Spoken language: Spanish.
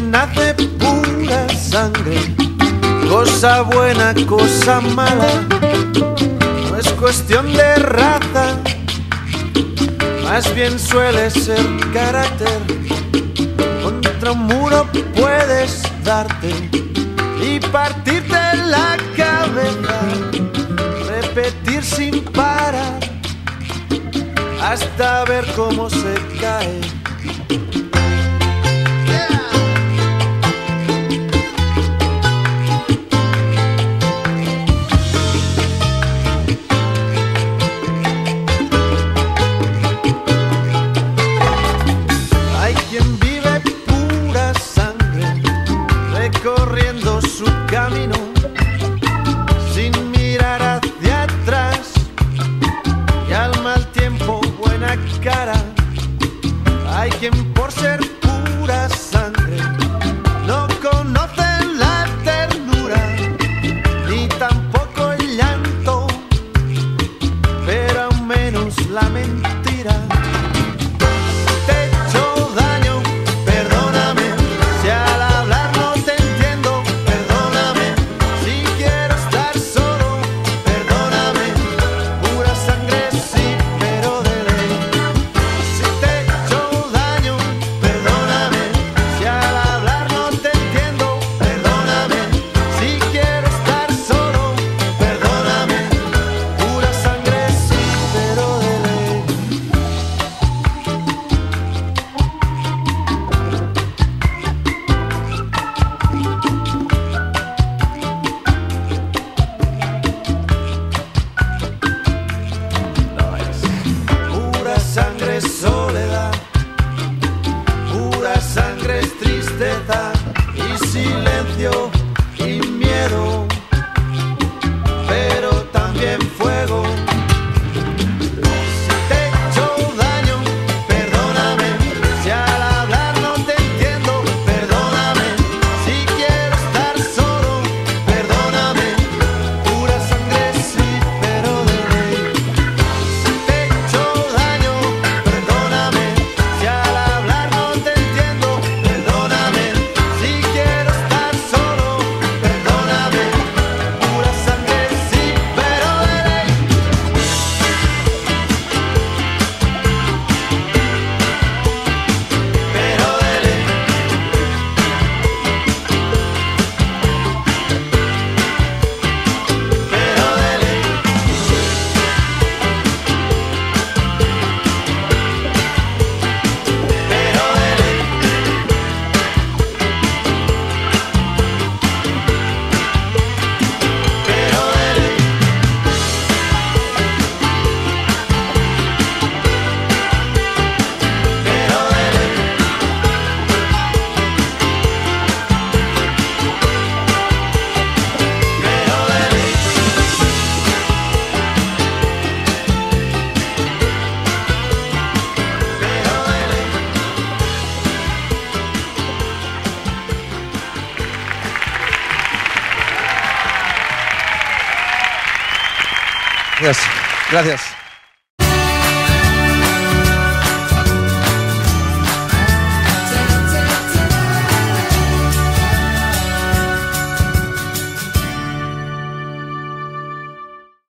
nace pura sangre, cosa buena, cosa mala, no es cuestión de raza, más bien suele ser carácter. Contra un muro puedes darte y partirte la cabeza, repetir sin parar hasta ver cómo se cae. Hay quien vive pura sangre, recorriendo su camino sin mirar hacia atrás, y al mal tiempo buena cara. Hay quien por ser pura sangre no conoce la ternura ni tampoco el llanto, pero aún menos la mentira. Sangre es soledad, pura sangre es tristeza y silencio y miedo, pero también fuego. Si te he hecho daño, perdóname, si al hablar no te entiendo, perdóname, si quiero estar solo, perdóname, pura sangre sí, pero de ley. Si te he hecho daño, perdóname, si al hablar no te entiendo, perdóname, si quiero estar solo, perdóname, pura sangre sí, pero de ley. Pero de ley. Pero de ley. Pero de ley. Pero de ley. Pero de ley. Pero de ley. Pero de ley. Gracias. Gracias.